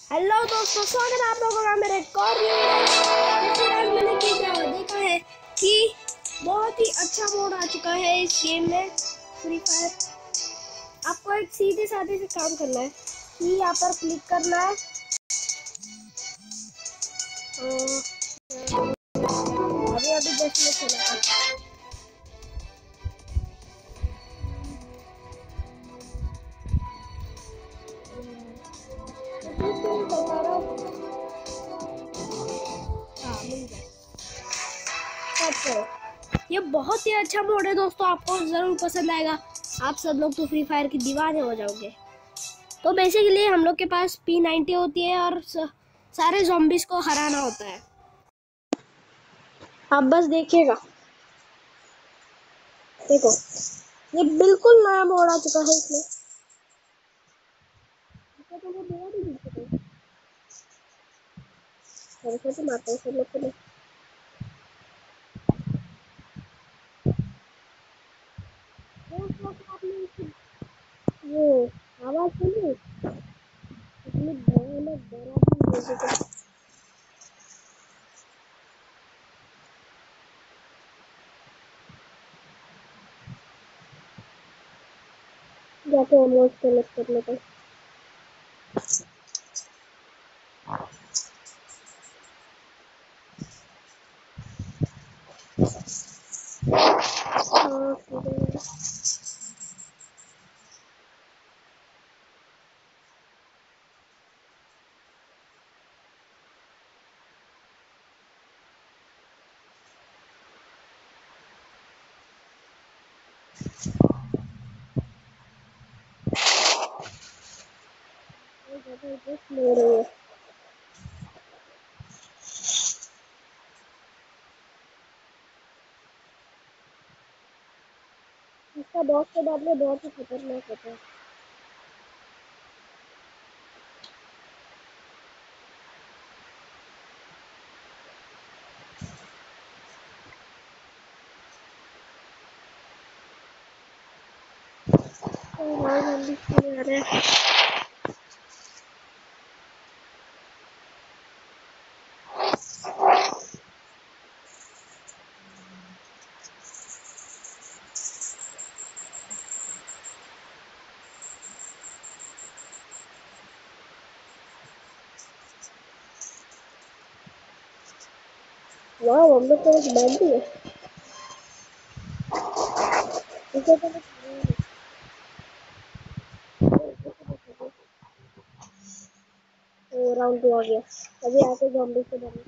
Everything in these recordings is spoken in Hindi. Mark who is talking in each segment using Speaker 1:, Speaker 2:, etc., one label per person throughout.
Speaker 1: हेलो दोस्तों, स्वागत है आप लोगों का मेरे एक और आज मैंने देखा है कि बहुत ही अच्छा मोड आ चुका है इस गेम में फ्री फायर। आपको एक सीधे साधे से काम करना है कि यहाँ पर क्लिक करना है। अभी अभी जस्ट में चला था। ये बहुत ही अच्छा मोड है दोस्तों, आपको ज़रूर पसंद आएगा। आप सब लोग तो फ्री फायर के दीवाने हो जाओगे। तो बेसिकली हम लोग के पास P90 होती है और सारे ज़ॉम्बीज़ को हराना होता है। आप बस देखिएगा, देखो ये बिल्कुल नया मोड आ चुका है इसमें। तो वो बहुत ही दिक्कत है, कैसे मारते हैं सब लोग को। वो आवाज सुनी, इतनी भयानक डरावनी म्यूजिक है। जाके इमोट सेलेक्ट कर लेते हैं। जबरदस्त मोड है ये। इसका बॉस के बाद में बहुत ही खतरनाक होता है। वाह, हम लोग को एक बैंड है। इसे तो राउंड 2 आ गया। अभी आके ज़ॉम्बी से डरना।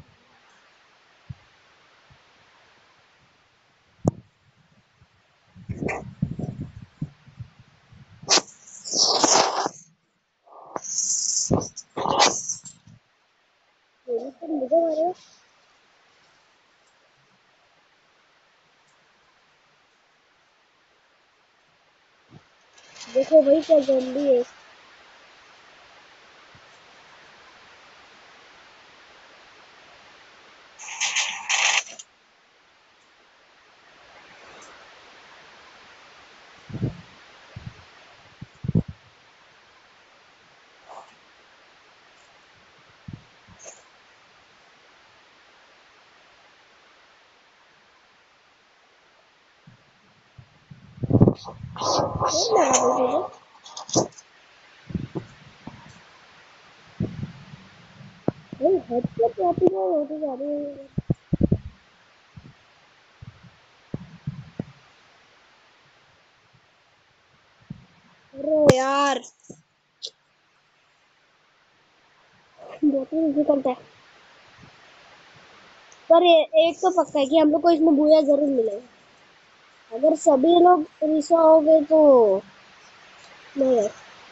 Speaker 1: तुम मुझे मारे हो? देखो भाई क्या ज़ॉम्बी है। नहीं मारा मुझे। भाई हेड पे टॉपिक होती जा रही है। अरे यार, बहुत ही इजी करता है। पर एक तो पक्का है कि हम लोग को इसमें बूया जरूर मिलेगा। अगर सभी लोग रिसा हो गए तो नहीं,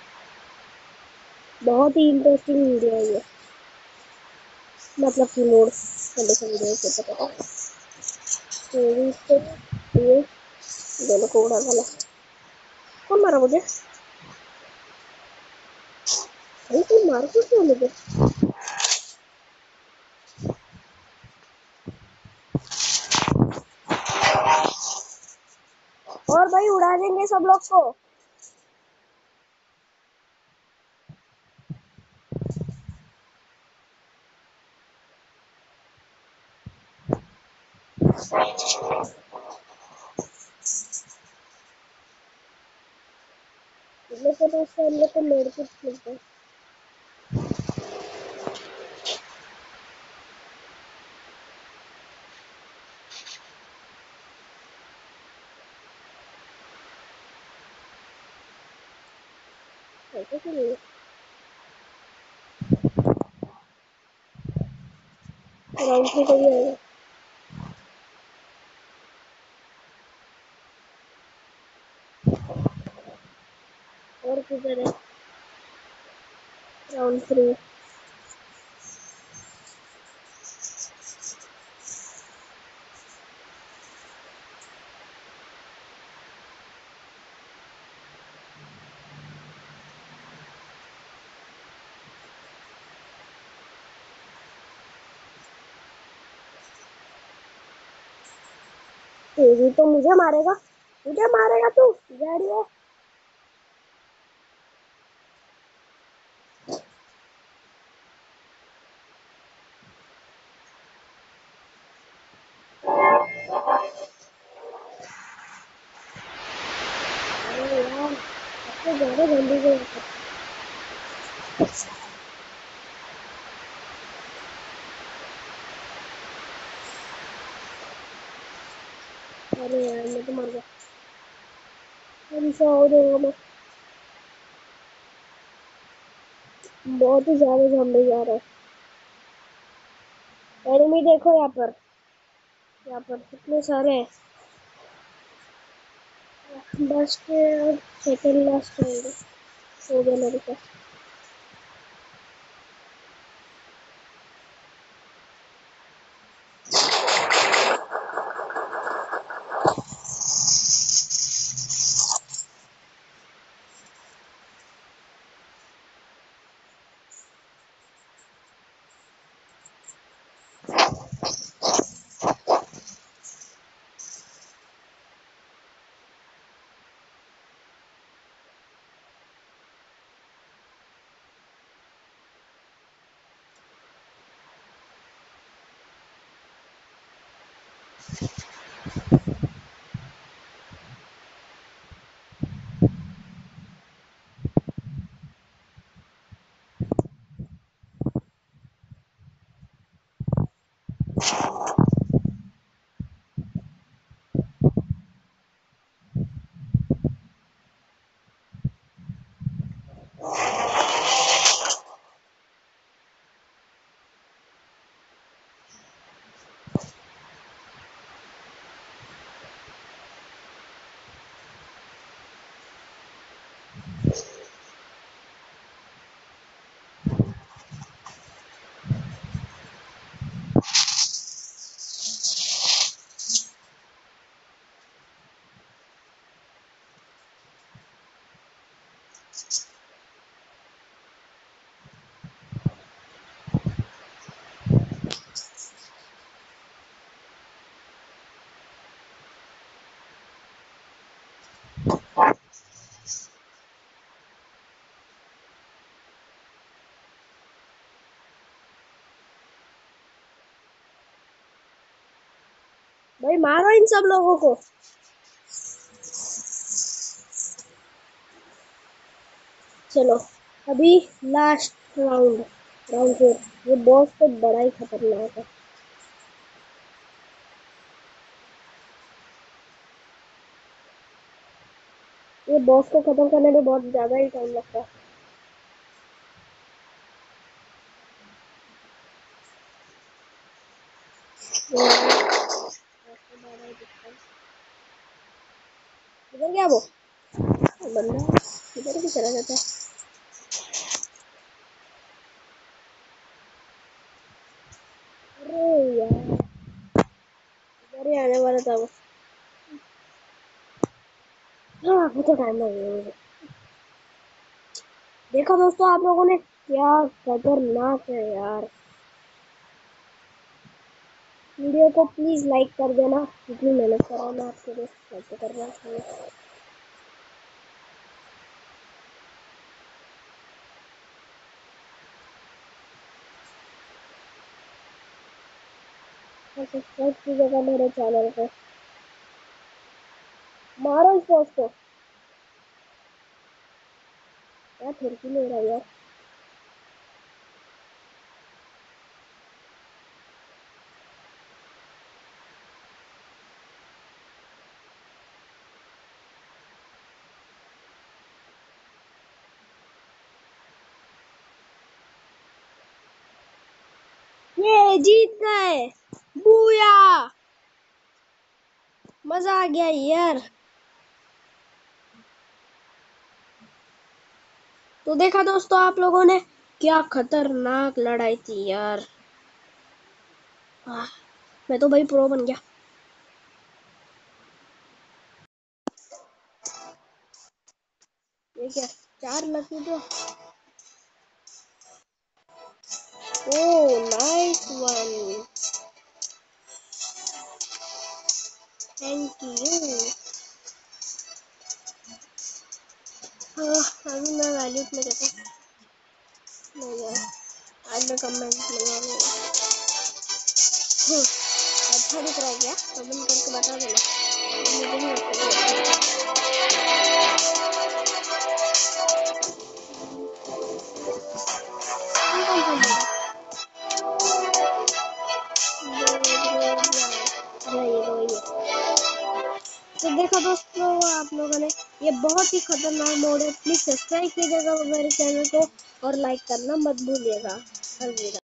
Speaker 1: बहुत ही इंटरेस्टिंग वीडियो है ये। मतलब कि मोड कंडीशन जो है पता है। तो इससे ये दोनों को उड़ा डाला। कौन मारा मुझे? भाई तुम मार क्यों मुझे? और भाई उड़ा देंगे सब लोग को। लेकिन उससे हम लोग को मेडिकेट मिलता है। ऐसे क्यों नहीं? राउंड 3 को भी आएगा। और किधर है राउंड 3? तेरी तो मुझे मारेगा तू गाड़ी है। अरे यार सबसे ज्यादा जल्दी से अरे यार मैं तो मर गया। अभी से हो जाएगा मैं। बहुत ही ज्यादा जल्दी जा रहा है। एनिमी देखो यहाँ पर कितने सारे हैं। बस के सेकंड लास्ट राउंड हो गया मेरे को। भाई मारो इन सब लोगों को। चलो अभी लास्ट राउंड राउंड 4। ये बॉस तो बड़ा ही खतरनाक है। ये बॉस को खत्म करने में बहुत ज्यादा ही टाइम लगता है। ये ऐसे बड़ा ही दिखता है। इधर क्या वो बंदा इधर भी चला जाता है। अरे यार इधर ही आने वाला था वो। हाँ वो तो टाइम लग गया मुझे। देखा दोस्तों आप लोगों ने क्या खतरनाक है यार। वीडियो को प्लीज लाइक कर देना। इतनी मेहनत कर रहा हूँ मैं आपके लिए कैसे कर रहा हूँ। सब्सक्राइब कीजिएगा मेरे चैनल को। मारो इस बॉस को। यार फिर क्यों ले रहा है यार। ये जीत गए। बूया। मजा आ गया यार। तो देखा दोस्तों आप लोगों ने, क्या खतरनाक लड़ाई थी यार। मैं तो भाई प्रो बन गया। ये क्या 4 lucky draw. Oh nice one, thank you. अभी मैं वैल्यूट में जाता नहीं यार, आज मैं कमेंट लगाऊंगा। अच्छा दिख रहा है क्या? कमेंट करके बता देना, मुझे भी अच्छा तो देखा दोस्तों आप लोगों ने, ये बहुत ही खतरनाक मोड है। प्लीज सब्सक्राइब कीजिएगा मेरे चैनल को और लाइक करना मत भूलिएगा। अलविदा।